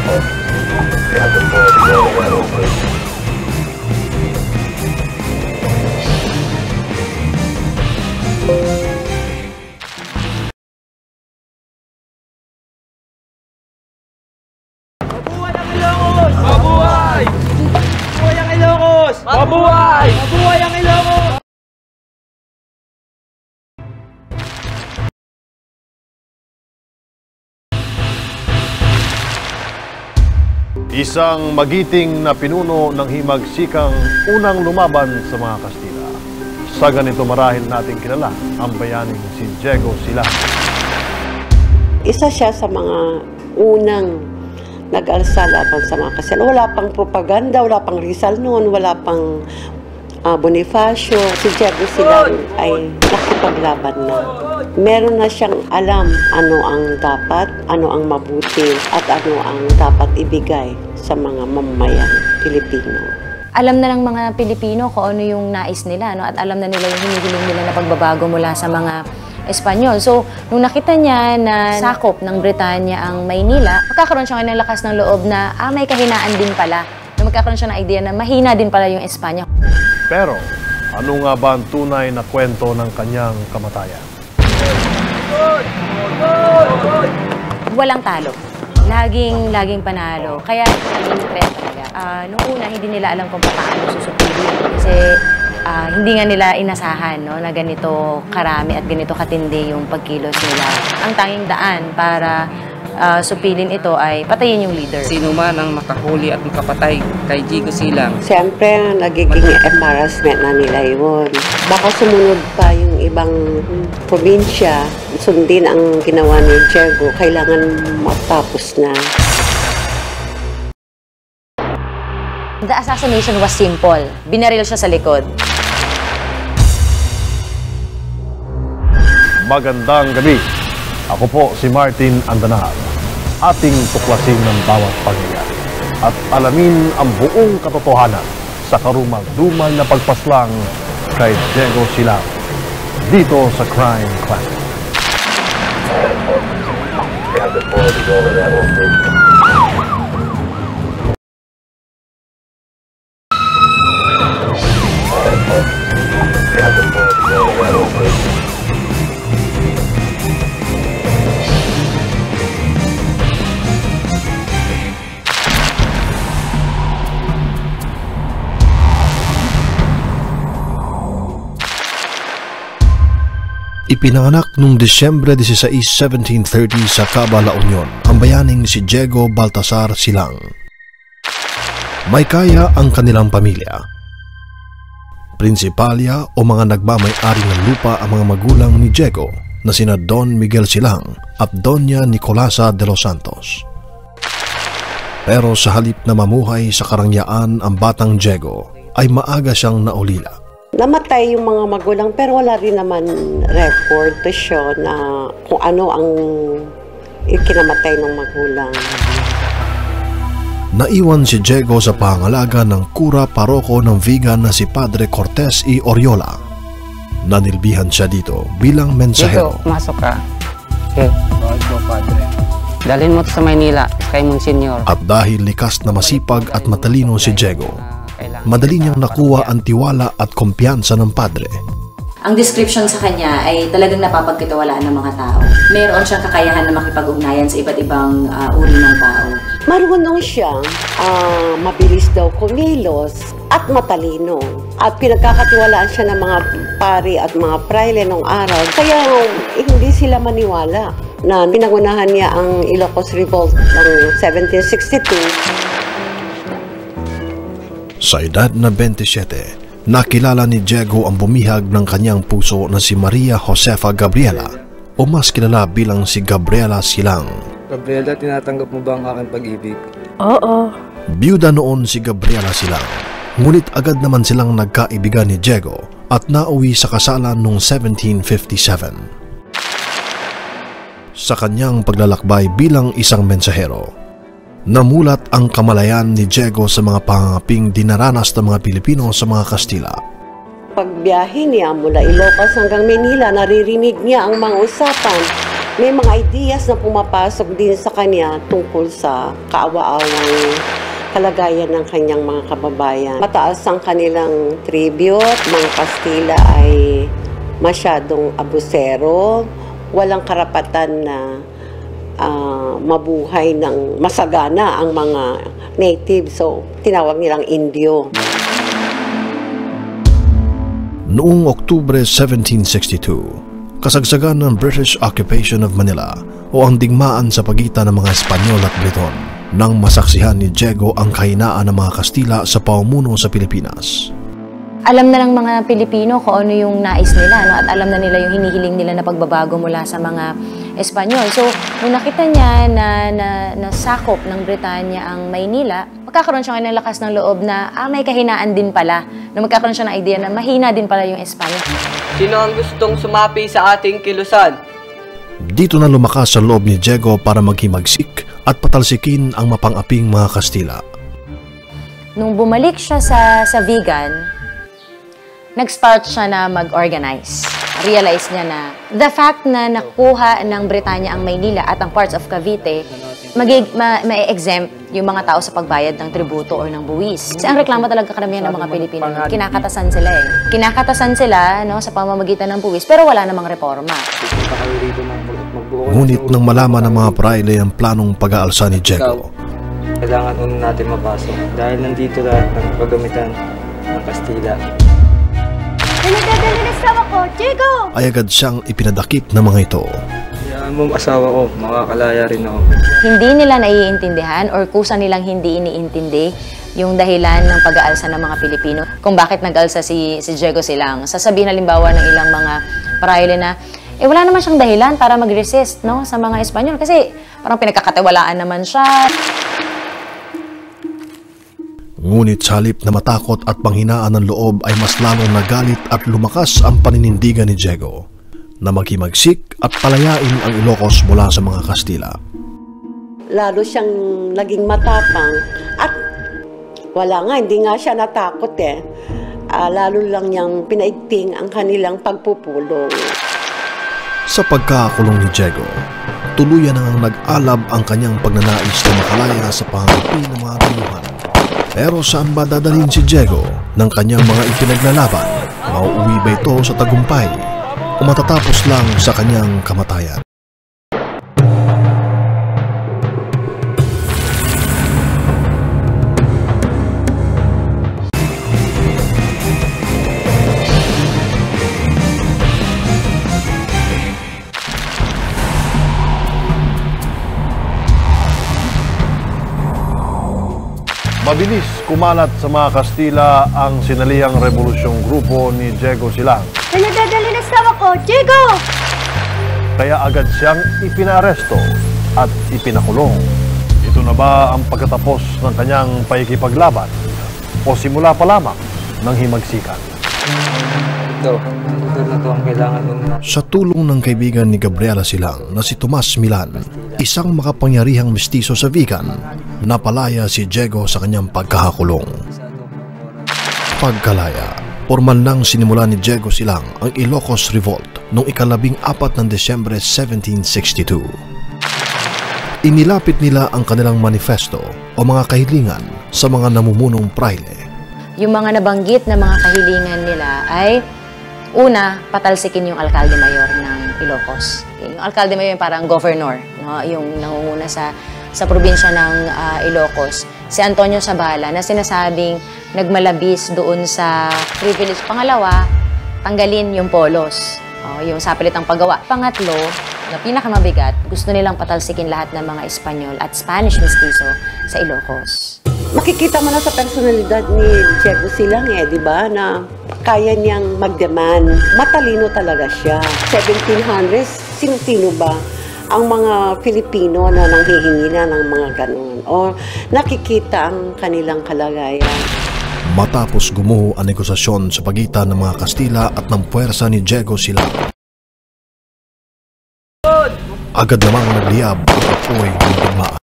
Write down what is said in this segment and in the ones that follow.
Mabuhay! Mabuhay ang Ilocos! Mabuhay! Mabuhay ang Ilocos! Isang magiting na pinuno ng himagsikang unang lumaban sa mga Kastila. Sa ganito marahil natin kilala ang bayaning si Diego Silang. Isa siya sa mga unang nag-alsa laban sa mga Kastila. Wala pang propaganda, wala pang Rizal noon, wala pang Bonifacio. Si Diego Silang ay nakipaglaban na. Meron na siyang alam ano ang dapat, ano ang mabuti, at ano ang dapat ibigay sa mga mamamayang Pilipino. Alam na ng mga Pilipino kung ano yung nais nila, no? At alam na nila yung hinihiling nila na pagbabago mula sa mga Espanyol. So, nung nakita niya na sakop ng Britanya ang Maynila, magkakaroon siya ng lakas ng loob na may kahinaan din pala. Na magkakaroon siya ng idea na mahina din pala yung Espanya. Pero, ano nga ba ang tunay na kwento ng kanyang kamatayan? Walang talo. Laging panalo. Kaya naging threat talaga. Noong una, hindi nila alam kung paano susupilin. Kasi hindi nga nila inasahan, no, na ganito karami at ganito katindi yung pagkilos nila. Ang tanging daan para supilin ito ay patayin yung leader. Sino man ang makahuli at makapatay kay Diego Silang. Siyempre, nagiging embarrassment na nila yun. Baka sumunod pa yung ibang probinsya, sundin ang ginawa ni Diego. Kailangan matapos na. The assassination was simple. Binaril siya sa likod. Magandang gabi. Ako po si Martin Andanahal. Ating tuklasin ng bawat pangyayari at alamin ang buong katotohanan sa karumal-dumal na pagpaslang kay Diego Silang dito sa Crime Classic. Ipinanganak noong Disyembre 16, 1730 sa Caba, La Union ang bayaning si Diego Baltasar Silang. May kaya ang kanilang pamilya. Prinsipalya o mga nagmamay-ari ng lupa ang mga magulang ni Diego na sina Don Miguel Silang at Doña Nicolasa de los Santos. Pero sa halip na mamuhay sa karangyaan ang batang Diego ay maaga siyang naulila. Namatay yung mga magulang pero wala rin naman record to show na kung ano ang ikinamatay ng magulang. Naiwan si Diego sa pangalaga ng kura paroko ng vegan na si Padre Cortes y Oriola. Nanilbihan siya dito bilang mensahero. Dito, masok ka. Okay. Padre. Dalhin mo ito sa Maynila, kay Monsignor. At dahil likas na masipag at matalino si Diego, madali niyang nakuha ang tiwala at kumpiyansa ng padre. Ang description sa kanya ay talagang napapagkatiwalaan ng mga tao. Meron siyang kakayahan na makipag-ugnayan sa iba't ibang uri ng tao. Marunong siyang mabilis daw kumilos at matalino. At pinagkakatiwalaan siya ng mga pari at mga praile nung araw. Kaya hindi sila maniwala na pinangunahan niya ang Ilocos Revolt ng 1762. Sa edad na 27, nakilala ni Diego ang bumihag ng kanyang puso na si Maria Josefa Gabriela o mas kilala bilang si Gabriela Silang. Gabriela, tinatanggap mo ba ang aking pag-ibig? Oo. Biyuda noon si Gabriela Silang, ngunit agad naman silang nagkaibigan ni Diego at nauwi sa kasalan noong 1757. Sa kanyang paglalakbay bilang isang mensahero, namulat ang kamalayan ni Diego sa mga pangangaping dinaranas ng mga Pilipino sa mga Kastila. Pagbiyahe niya mula Ilocos hanggang Manila, naririnig niya ang mga usapan May mga ideas na pumapasok din sa kanya tungkol sa kaawa-awang kalagayan ng kanyang mga kababayan. Mataas ang kanilang tribute, mga Kastila ay masyadong abusero, walang karapatan na mabuhay ng masagana ang mga native, so tinawag nilang Indio. Noong Oktubre 1762, kasagsagan ng British occupation of Manila o ang digmaan sa pagitan ng mga Espanyol at Briton nang masaksihan ni Diego ang kahinaan ng mga Kastila sa pamumuno sa Pilipinas. Alam na ng mga Pilipino kung ano yung nais nila, no? At alam na nila yung hinihiling nila na pagbabago mula sa mga Espanyol. So, nung nakita niya na sakop ng Britanya ang Maynila, magkakaroon siya ng lakas ng loob na may kahinaan din pala. Na magkakaroon siya ng idea na mahina din pala yung Espanya. Sino ang gustong sumapi sa ating kilusan? Dito na lumakas sa loob ni Diego para maghimagsik at patalsikin ang mapang-aping mga Kastila. Nung bumalik siya sa Vigan, nag-start siya na mag-organize. Realize niya na the fact na nakuha ng Britanya ang Maynila at ang parts of Cavite, ma-exempt yung mga tao sa pagbayad ng tributo o ng buwis. Kasi ang reklamo talaga karamihan ng mga Pilipino, kinakatasan sila eh. Kinakatasan sila sa pamamagitan ng buwis, pero wala namang reforma. Ngunit nang malaman ng mga praile ang planong pag-aalsa ni Diego, Kailangan una natin mapasok dahil nandito lahat ng kagamitan ng Kastila. ay agad siyang ipinadakip ng mga ito. Kaya mo asawa ko, makakalaya rin ako. Hindi nila naiintindihan or kusa nilang hindi iniintindi yung dahilan ng pag-aalsa ng mga Pilipino. Kung bakit nag-alsa si Diego Silang. Sasabihin halimbawa ng ilang mga praile na, wala naman siyang dahilan para mag-resist sa mga Espanyol kasi parang pinagkakatiwalaan naman siya. Ngunit sa halip na matakot at panghinaan ng loob ay mas lalong nagalit at lumakas ang paninindigan ni Diego na maghimagsik at palayain ang Ilocos mula sa mga Kastila. Lalo siyang naging matapang at hindi nga siya natakot eh. Lalo lang niyang pinaigting ang kanilang pagpupulong. Sa pagkakakulong ni Diego, tuluyan nang nag-alab ang kanyang pagnanais na makalaya sa pangapi ng mga dayuhan. Pero saan ba dadalhin si Diego ng kanyang mga ipinaglalaban? Mauuwi ba ito sa tagumpay o matatapos lang sa kanyang kamatayan? Mabilis kumalat sa mga Kastila ang sinalihang revolusyong grupo ni Diego Silang. Pinadadali na sa ko, Diego! Kaya agad siyang ipinaaresto at ipinakulong. Ito na ba ang pagkatapos ng kanyang pakikipaglaban o simula pa lamang ng himagsikan? Ito ang kailangan una. Sa tulong ng kaibigan ni Gabriela Silang na si Tomas Milan, isang makapangyarihang mestizo sa Vigan, napalaya si Diego sa kanyang pagkakakulong. Pagkalaya, formal nang sinimula ni Diego Silang ang Ilocos Revolt noong 14 ng Desyembre 1762. Inilapit nila ang kanilang manifesto o mga kahilingan sa mga namumunong praile. Yung mga nabanggit na mga kahilingan nila ay una, patalsikin yung alkalde mayor ng Ilocos. Yung alkalde mayor yung parang governor, yung nangunguna sa probinsya ng Ilocos. Si Antonio Sabala na sinasabing nagmalabis doon sa privilege. Pangalawa, tanggalin yung polos, yung sapilitang paggawa. Pangatlo, na pinakamabigat, gusto nilang patalsikin lahat ng mga Espanyol at Spanish mestizo sa Ilocos. Makikita mo na sa personalidad ni Diego Silang di ba, na kaya niyang mag-demand. Matalino talaga siya. 1700s, sino-sino ba ang mga Pilipino na nanghihingi na ng mga ganun? O nakikita ang kanilang kalagayan? Matapos gumuho ang negosasyon sa pagitan ng mga Kastila at ng puwersa ni Diego Silang, agad namang nagliyab ang apoy ng digmaan.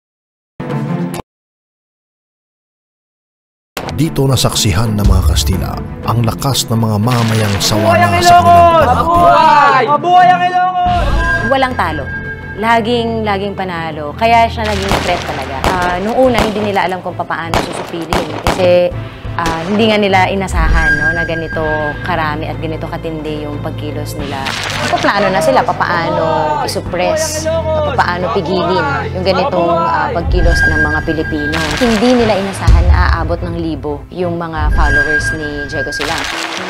Dito nasaksihan ng mga Kastila ang lakas ng mga mamayang sawa na sa kanilang Mabuhay! Mabuhay ang Ilocos! walang talo. Laging panalo. Kaya siya naging threat talaga. Nung una, hindi nila alam kung paano susupilin. Kasi hindi nga nila inasahan, no, na ganito karami at ganito katindi yung pagkilos nila. Paplano na sila paano isuppress, paano pigilin yung ganitong pagkilos ng mga Pilipino. Hindi nila inasahan na aabot ng 1,000 yung mga followers ni Diego Silang.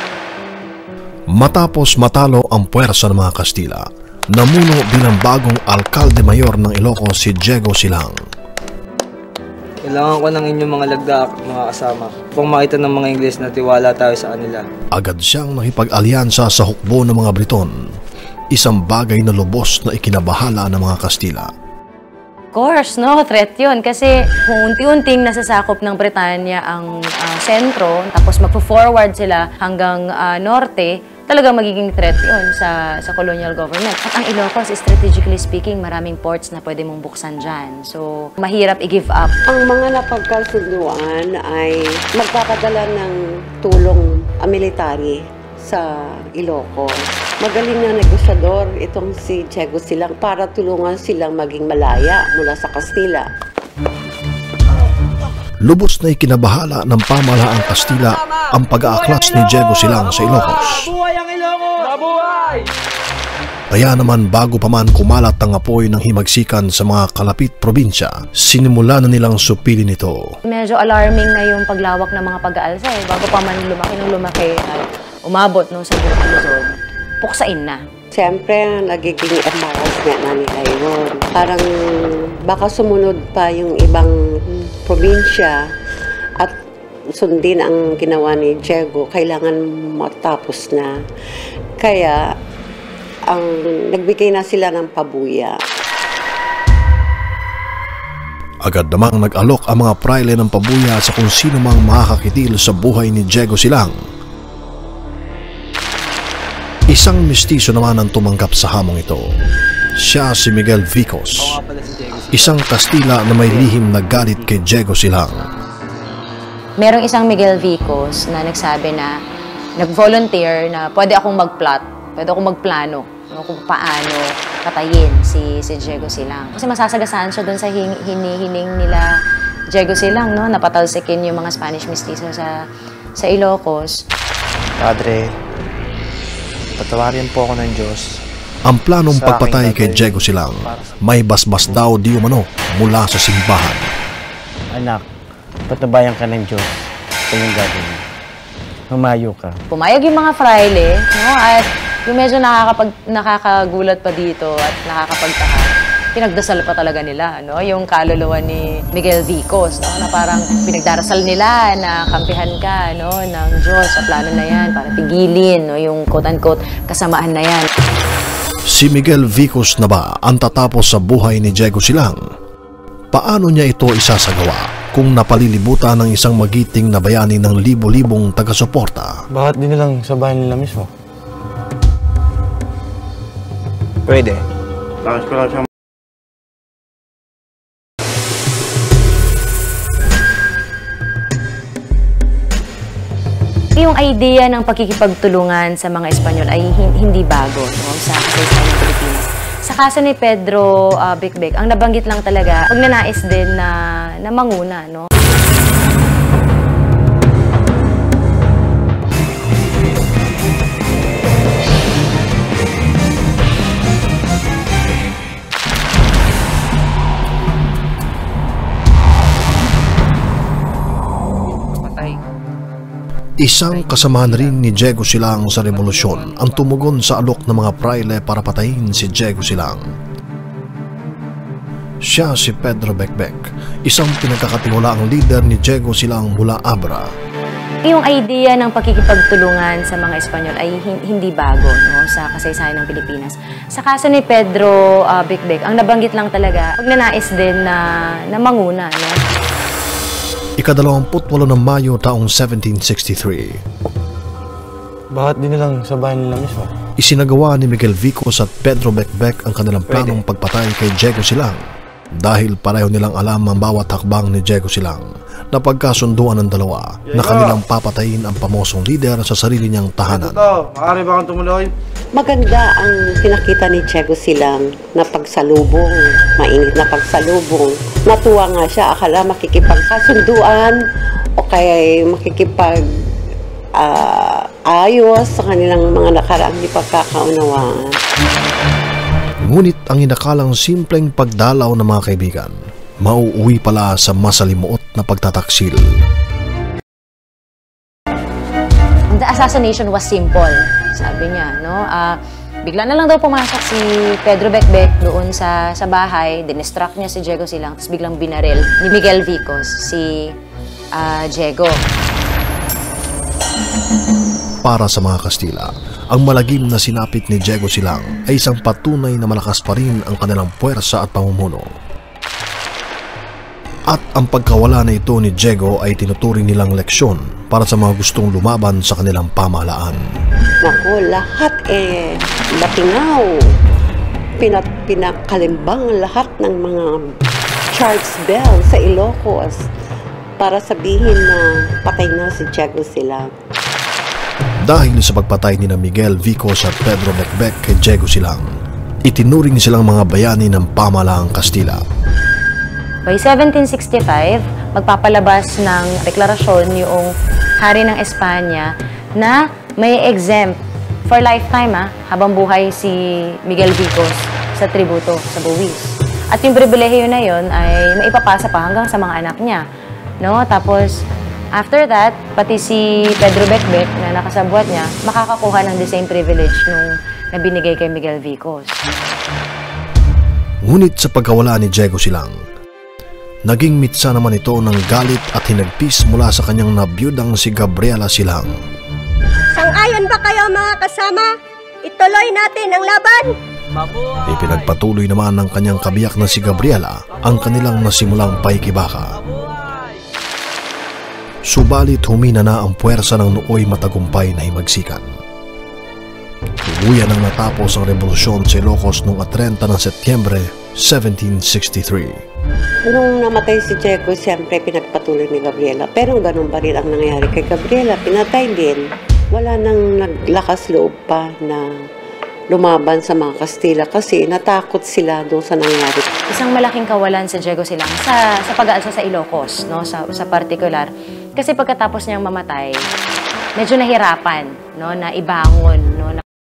Matapos matalo ang puwersa ng mga Kastila, namuno bilang bagong alkalde mayor ng Ilocos si Diego Silang. Kailangan ko ng inyong mga lagda, mga kasama. Upang makita ng mga Ingles na tiwala tayo sa kanila. Agad siyang nakipag-alyansa sa hukbo ng mga Briton, isang bagay na lubos na ikinabahala ng mga Kastila. Of course, no, threat yun. Kasi kung unti-unting nasasakop ng Britanya ang sentro, tapos magpo-forward sila hanggang norte, talagang magiging threat yun sa colonial government. At ang Ilocos, strategically speaking, maraming ports na pwede mong buksan dyan. So, mahirap i-give up. Ang mga napagkasunduan ay magpapadala ng tulong military sa Ilocos. Magaling na negosyador itong si Diego Silang para tulungan silang maging malaya mula sa Kastila. Lubos na ikinabahala ng pamahalaang Kastila ang pag-aaklas ni Diego Silang sa Ilocos. Mabuhay ang Ilocos! Mabuhay! Kaya naman bago pa man kumalat ang apoy ng himagsikan sa mga kalapit probinsya, sinimula na nilang supilin ito. Medyo alarming na yung paglawak ng mga pag-aalsa. Bago pa man lumaki at umabot no, sa buong Luzon, puksain na. Siyempre, nagiging embarrassment na nila yun. Parang baka sumunod pa yung ibang probinsya at sundin ang ginawa ni Diego. Kailangan matapos na. Kaya, nagbigay na sila ng pabuya. Agad namang nag-alok ang mga praile ng pabuya sa kung sino mang makakakitil sa buhay ni Diego Silang. Isang mestizo naman ang tumanggap sa hamong ito. Siya si Miguel Vicos, isang Kastila na may lihim na galit kay Diego Silang. Merong isang Miguel Vicos na nagsabi na nag-volunteer na pwede akong mag-plot, pwede akong magplano kung paano patayin si Diego Silang. Kasi masasagasaan siya doon sa hinihiling nila Diego Silang, no? Napatalsikin yung mga Spanish mestizo sa Ilocos. Padre, patawarin po ako ng Diyos. Ang planong pagpatay kay Diego Silang may basbas daw di umano mula sa simbahan. Anak, patabayan ka ng Diyos. Ito yung gagawin. Humayo ka. Pumayag yung mga fraile, no? At yung medyo nakakagulat pa dito at nakakapagtaka, pinagdasal pa talaga nila, no? Yung kaluluwa ni Miguel Vicos, no? Na parang pinagdarasal nila na kampihan ka, no? Ng Diyos sa plano na yan para pigilin, no? Yung quote-unquote kasamaan na yan. Si Miguel Vicos na ba ang tatapos sa buhay ni Diego Silang? Paano niya ito isasagawa kung napalilibutan ng isang magiting na bayani ng libo-libong taga-suporta? Bakit di nilang sa bahay nila mismo? Pwede. Bakit ko lang siya. Yung idea ng pagkikipagtulungan sa mga Espanyol ay hindi bago, no? Sa kasaysayan ng Pilipinas. Sa kaso ni Pedro Bikbik, ang nabanggit lang talaga, pagnanais din na manguna, no? Isang kasamahan rin ni Diego Silang sa revolusyon ang tumugon sa alok ng mga praile para patayin si Diego Silang. Siya si Pedro Bikbik, isang pinagkakatiwalaang leader ni Diego Silang mula Abra. Yung idea ng pagkikipagtulungan sa mga Espanyol ay hindi bago, no? Sa kasaysayan ng Pilipinas. Sa kaso ni Pedro Bikbik, ang nabanggit lang talaga, pagnanais din na manguna, no? Ika-28 ng Mayo taong 1763. Bakit di nilang sa bahay nila mismo? Isinagawa ni Miguel Vicos at Pedro Bikbik ang kanilang planong pagpatay kay Diego Silang. Dahil pareho nilang alam ang bawat hakbang ni Diego Silang, napagkasunduan ng dalawa na kanilang papatayin ang pamosong leader sa sarili niyang tahanan. Maaari ba kang tumuloy? Maganda ang pinakita ni Diego Silang na pagsalubong, mainit na pagsalubong. Natuwa nga siya, akala makikipagkasunduan o kaya ayos sa kanilang mga nakaraang di pagkakaunawaan. Ngunit ang inakalang simpleng pagdalaw ng mga kaibigan, mauuwi pala sa masalimuot na pagtataksil. The assassination was simple, sabi niya, no? Bigla na lang daw pumasok si Pedro Bekbek doon sa bahay, dinistract niya si Diego Silang, tapos biglang binaril ni Miguel Vicos si Diego. Para sa mga Kastila, ang malagim na sinapit ni Diego Silang ay isang patunay na malakas pa rin ang kanilang puwersa at pamumuno. At ang pagkawala na ito ni Diego ay tinuturing nilang leksyon para sa mga gustong lumaban sa kanilang pamahalaan. Naku, lahat batingaw. Pinakalimbang lahat ng mga church bell sa Ilocos para sabihin na patay na si Diego Silang. Dahil sa pagpatay ni Miguel Vicos at Pedro Bekbek kay Diego Silang, itinuring silang mga bayani ng pamahalaang Kastila. By 1765, magpapalabas ng deklarasyon yung hari ng Espanya na may exempt for lifetime habang buhay si Miguel Vicos sa tributo sa buwis. At yung pribilehiyo na yon ay maipapasa pa hanggang sa mga anak niya. No? Tapos, after that, pati si Pedro Bekbek na nakasabwat niya, makakakuha ng the same privilege nung nabinigay kay Miguel Vicos. Ngunit sa pagkawala ni Diego Silang, naging mitsa naman ito ng galit at hinagpis mula sa kanyang nabiyudang si Gabriela Silang. Sang-ayon ba kayo mga kasama? Ituloy natin ang laban! Ipinagpatuloy naman ng kanyang kabiyak na si Gabriela ang kanilang nasimulang paikibaka. Subalit humina na ang puwersa ng nooy matagumpay na himagsikan. Tuluyan ang natapos ang revolusyon sa Ilocos noong 30 ng Setyembre 1763. Nung namatay si Diego, siyempre pinagpatuloy ni Gabriela. Pero ganun pa rin ang nangyari kay Gabriela. Pinatay din. Wala nang naglakas loob pa na lumaban sa mga Kastila kasi natakot sila doon sa nangyari. Isang malaking kawalan sa Diego Silang sa pag-aalsa sa Ilocos, no? sa particular. Kasi pagkatapos niyang mamatay, medyo nahirapan, no? Na ibangon, no?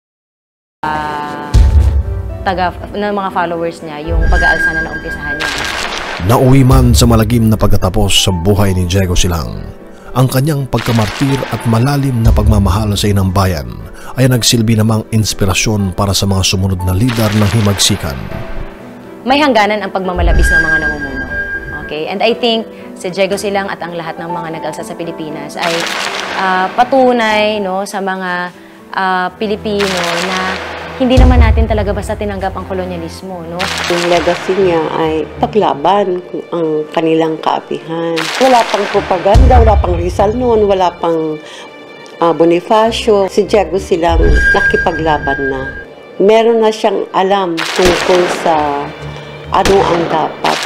ng mga followers niya yung pag-aalsa na naumpisahan niya. Nauwi man sa malagim na pagkatapos sa buhay ni Diego Silang, ang kanyang pagkamartir at malalim na pagmamahal sa inang bayan ay nagsilbi namang inspirasyon para sa mga sumunod na lider ng himagsikan. May hangganan ang pagmamalabis ng mga namumuno. Okay? And I think si Diego Silang at ang lahat ng mga nag-alsa sa Pilipinas ay patunay, no, sa mga Pilipino na hindi naman natin talaga basta tinanggap ang kolonyalismo, no? Yung legacy niya ay paglaban ang kanilang kaapihan. Wala pang propaganda, wala pang Rizal noon, wala pang Bonifacio. Si Diego Silang nakipaglaban na. Meron na siyang alam tungkol sa ano ang dapat,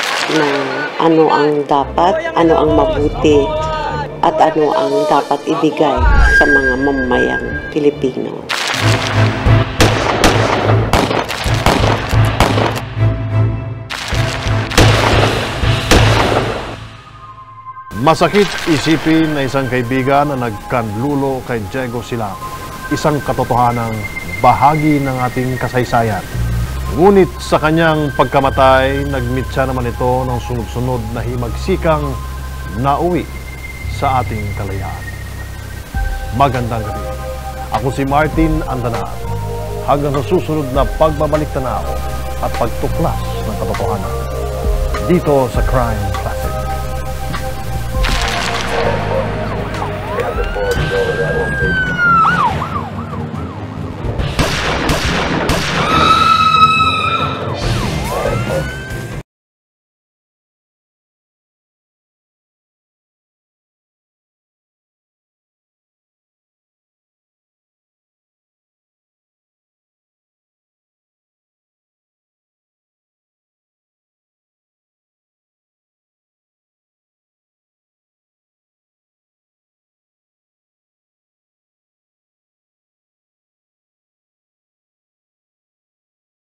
ano ang mabuti, at ano ang dapat ibigay sa mga mamamayang Pilipino. Masakit isipin na isang kaibigan na nagkanlulo kay Diego Silang, isang katotohanang bahagi ng ating kasaysayan. Ngunit sa kanyang pagkamatay, nagmitsa naman ito ng sunod-sunod na himagsikang nauwi sa ating kalayaan. Magandang gabi. Ako si Martin Andanat. Hanggang sa susunod na pagbabalik tanaw at pagtuklas ng katotohanan dito sa Crime Classic.